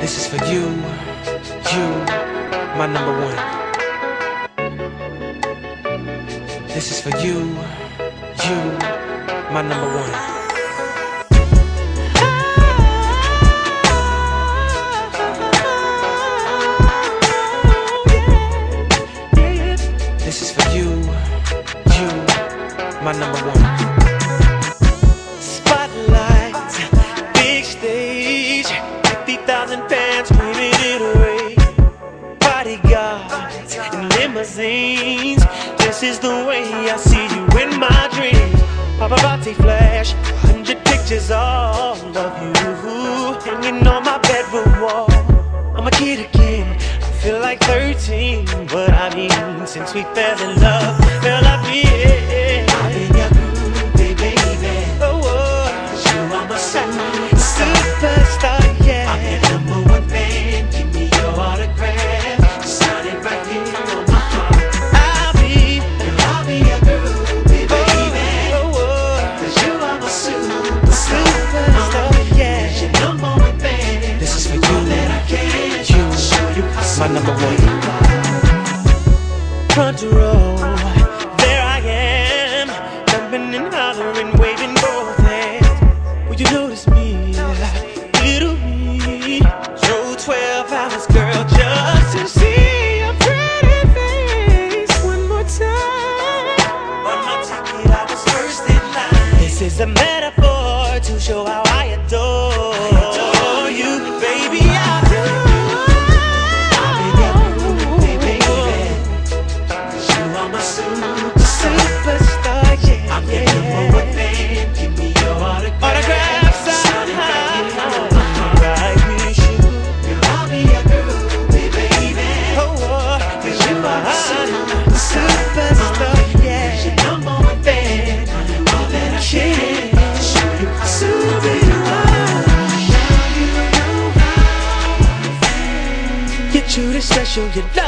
This is for you, my number one. This is for you, my number one. This is for you, my number one. Spotlight, big stage, 50,000 fans screaming it away. Bodyguards and limousines, this is the way I see you in my dreams. Paparazzi flash, 100 pictures all of you hanging on my bedroom wall. I'm a kid again, I feel like 13, but I mean, since we fell in love, fell I mean, I've been your groovy baby. Oh, cause you are my superstar, yeah. I'm your number one fan, give me your autograph, sign it right here on my heart. I'll be your groovy baby. Oh, cause you are my superstar, yeah. I'm your number one fan. This is for you, that I can show you my number one. Front row, there I am, jumping and hollering, waving both hands. Will you notice me, little me? Drove 12 hours, girl, just to see your pretty face one more time. On my ticket, I was first in line. This is a metaphor to show how I adore you, baby. I do. Superstar, yeah. I'm your number one fan. Give me your autograph, sign it right with you. Girl, I'll be your groovy baby. Oh, cause you are my superstar, yeah. Cause you're number one fan. All that I can to show you how super you are. Now you know how. You're true to special, you